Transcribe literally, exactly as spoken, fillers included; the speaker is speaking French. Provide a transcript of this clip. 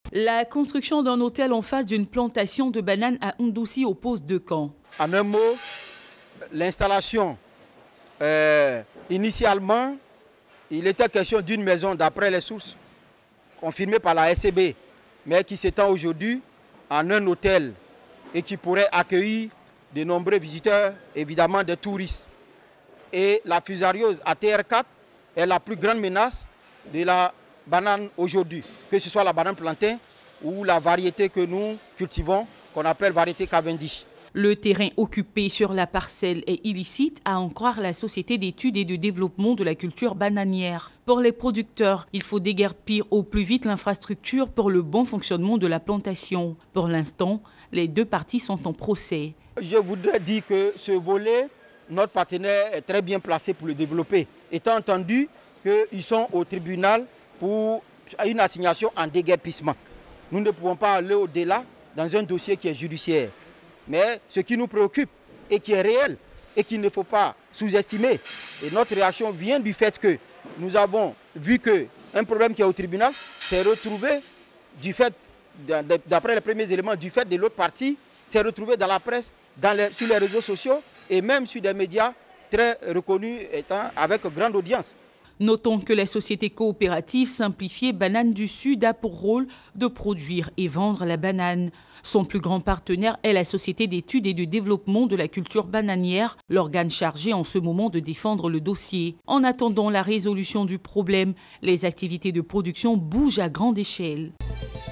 La construction d'un hôtel en face d'une plantation de bananes à Ndoussi oppose deux camps. En un mot, l'installation, euh, initialement, il était question d'une maison d'après les sources confirmées par la S C B, mais qui s'étend aujourd'hui en un hôtel et qui pourrait accueillir de nombreux visiteurs, évidemment des touristes. Et la fusariose A T R quatre est la plus grande menace de la banane aujourd'hui, que ce soit la banane plantain ou la variété que nous cultivons, qu'on appelle variété Cavendish. Le terrain occupé sur la parcelle est illicite, à en croire la Société d'études et de développement de la culture bananière. Pour les producteurs, il faut déguerpir au plus vite l'infrastructure pour le bon fonctionnement de la plantation. Pour l'instant, les deux parties sont en procès. Je voudrais dire que ce volet, notre partenaire est très bien placé pour le développer, étant entendu qu'ils sont au tribunal pour une assignation en déguerpissement. Nous ne pouvons pas aller au-delà dans un dossier qui est judiciaire. Mais ce qui nous préoccupe et qui est réel et qu'il ne faut pas sous-estimer, et notre réaction vient du fait que nous avons vu qu'un problème qui est au tribunal s'est retrouvé, du fait, d'après les premiers éléments, du fait de l'autre partie, s'est retrouvé dans la presse, dans les, sur les réseaux sociaux et même sur des médias très reconnus étant avec grande audience. Notons que la société coopérative simplifiée Banane du Sud a pour rôle de produire et vendre la banane. Son plus grand partenaire est la Société d'études et de développement de la culture bananière, l'organe chargé en ce moment de défendre le dossier. En attendant la résolution du problème, les activités de production bougent à grande échelle.